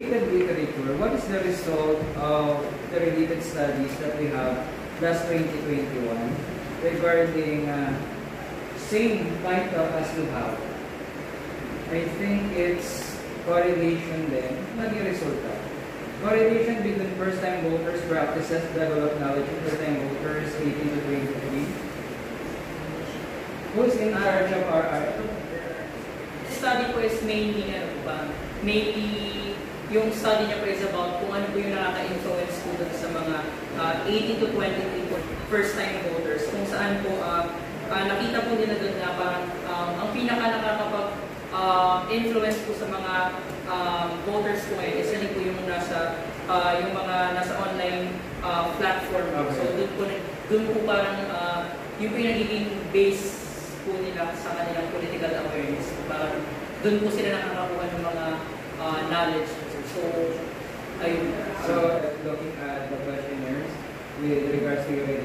literature, what is the result of the related studies that we have last 2021 regarding same title as you have? I think it's correlation then, naging resulta. Correlation between first-time voters practices develop knowledge of first-time voters 18 to 23. Who's in charge of RR? Study ko is mainly, mainly yung study niya po is about kung ano po yung nakaka-influence po sa mga 18 to 23 first-time voters. Kung saan po, nakita po nila doon na parang ang pinaka-nakakapag-influence po sa mga voters po ngayon is yun po yung yung mga nasa online platform. Okay. So doon po parang yung nagiging base po nila sa kanilang political awareness. Parang doon po sila nakakakuha ng mga knowledge. So, ayun. So, looking at the questionnaires with regards to your